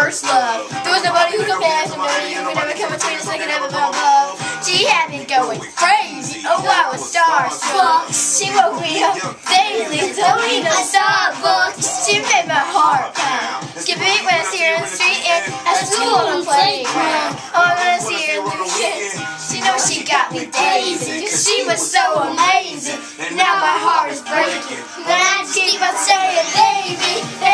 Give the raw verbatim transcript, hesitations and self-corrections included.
first love. There was nobody who compares to me, who could ever come between us like an ever felt love. She had me going crazy, oh I was starstruck. She woke me up daily, told me to stop books. She made my heart pound. Skip a beat when I see her in the street and at school on the playground. Oh, I'm gonna see her in the kids. She knows she got me dazing, cause she was so amazing. Now my heart is breaking, but I just keep on saying, baby.